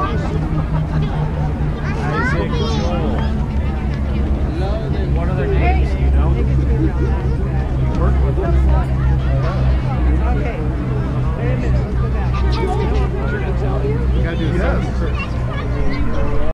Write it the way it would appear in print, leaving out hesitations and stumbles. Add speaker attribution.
Speaker 1: Isaac, Joel. What are their names? You know? You work with them?
Speaker 2: Okay. Wait a minute. Let's go back.
Speaker 1: You gotta do
Speaker 3: Yes.